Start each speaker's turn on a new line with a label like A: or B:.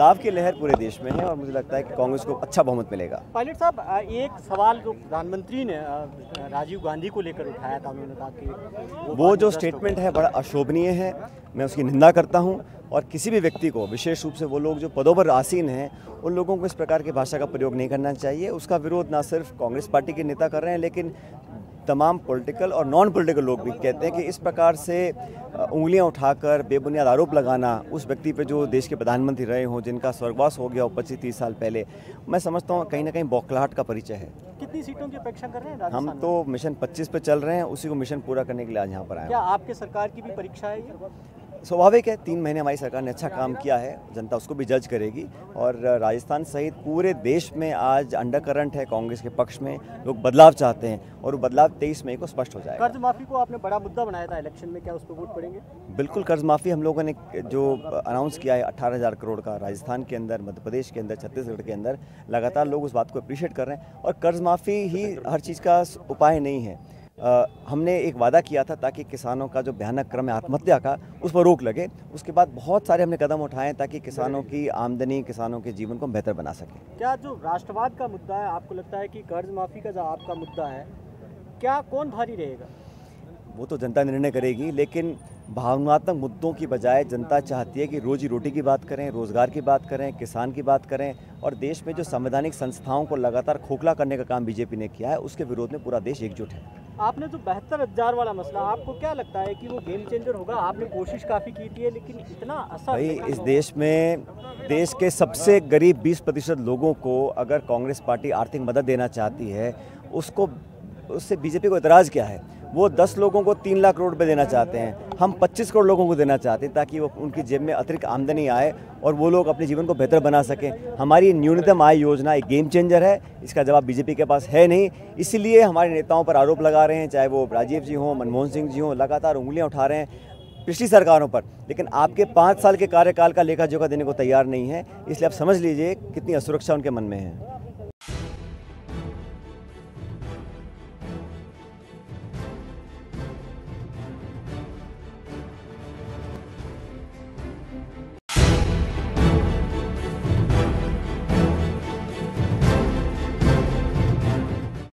A: बदलाव की लहर पूरे देश में है और मुझे लगता है कि कांग्रेस को अच्छा बहुमत मिलेगा।
B: पायलट साहब, एक सवाल जो प्रधानमंत्री ने राजीव गांधी को लेकर उठाया था, उन्होंने कहा कि
A: वो जो स्टेटमेंट है बड़ा अशोभनीय है, मैं उसकी निंदा करता हूं और किसी भी व्यक्ति को, विशेष रूप से वो लोग जो पदों पर आसीन हैं, उन लोगों को इस प्रकार की भाषा का प्रयोग नहीं करना चाहिए। उसका विरोध ना सिर्फ कांग्रेस पार्टी के नेता कर रहे हैं, लेकिन तमाम पॉलिटिकल और नॉन पॉलिटिकल लोग भी कहते हैं कि इस प्रकार से उंगलियां उठाकर बेबुनियाद आरोप लगाना उस व्यक्ति पे जो देश के प्रधानमंत्री रहे हों, जिनका स्वर्गवास हो गया हो 25-30 साल पहले, मैं समझता हूँ कहीं ना कहीं बौखलाहट का परिचय है।
B: कितनी सीटों की अपेक्षा कर रहे हैं राजस्थान
A: हम तो मिशन 25 पे चल रहे हैं, उसी को मिशन पूरा करने के लिए आज यहाँ पर आए।
B: क्या आपके सरकार की भी परीक्षा है ये?
A: स्वाभाविक है, 3 महीने हमारी सरकार ने अच्छा काम किया है, जनता उसको भी जज करेगी। और राजस्थान सहित पूरे देश में आज अंडरकरंट है कांग्रेस के पक्ष में, लोग बदलाव चाहते हैं और वो बदलाव 23 मई को स्पष्ट हो जाएगा।
B: कर्ज माफी को आपने बड़ा मुद्दा बनाया था इलेक्शन में, क्या उस पर वोट पड़ेंगे?
A: बिल्कुल, कर्ज माफ़ी हम लोगों ने जो अनाउंस किया है 18,000 करोड़ का, राजस्थान के अंदर, मध्य प्रदेश के अंदर, छत्तीसगढ़ के अंदर, लगातार लोग उस बात को अप्रिशिएट कर रहे हैं। और कर्ज माफ़ी ही हर चीज़ का उपाय नहीं है। हमने एक वादा किया था ताकि किसानों का जो भयानक क्रम है आत्महत्या का, उस पर रोक लगे। उसके बाद बहुत सारे हमने कदम उठाए ताकि किसानों की आमदनी, किसानों के जीवन को बेहतर बना सकें।
B: क्या जो राष्ट्रवाद का मुद्दा है, आपको लगता है कि कर्ज माफी का जो आपका मुद्दा है, क्या कौन भारी रहेगा?
A: वो तो जनता निर्णय करेगी, लेकिन भावनात्मक मुद्दों की बजाय जनता चाहती है कि रोजी रोटी की बात करें, रोजगार की बात करें, किसान की बात करें। और देश में जो संवैधानिक संस्थाओं को लगातार खोखला करने का काम बीजेपी ने किया है, उसके विरोध में पूरा देश एकजुट है।
B: आपने जो 72,000 वाला मसला, आपको क्या लगता है कि वो गेम चेंजर होगा? आपने कोशिश काफ़ी की थी, लेकिन इतना असर
A: भाई, इस देश में देश के सबसे गरीब 20% लोगों को अगर कांग्रेस पार्टी आर्थिक मदद देना चाहती है, उससे बीजेपी को एतराज़ क्या है? वो 10 लोगों को 3 लाख करोड़ रुपए देना चाहते हैं, हम 25 करोड़ लोगों को देना चाहते हैं ताकि वो उनकी जेब में अतिरिक्त आमदनी आए और वो लोग अपने जीवन को बेहतर बना सकें। हमारी न्यूनतम आय योजना एक गेम चेंजर है, इसका जवाब बीजेपी के पास है नहीं। इसलिए हमारे नेताओं पर आरोप लगा रहे हैं, चाहे वो राजीव जी हों, मनमोहन सिंह जी हों, लगातार उंगलियां उठा रहे हैं पिछली सरकारों पर, लेकिन आपके 5 साल के कार्यकाल का लेखा जोखा देने को तैयार नहीं है। इसलिए आप समझ लीजिए कितनी असुरक्षा उनके मन में है।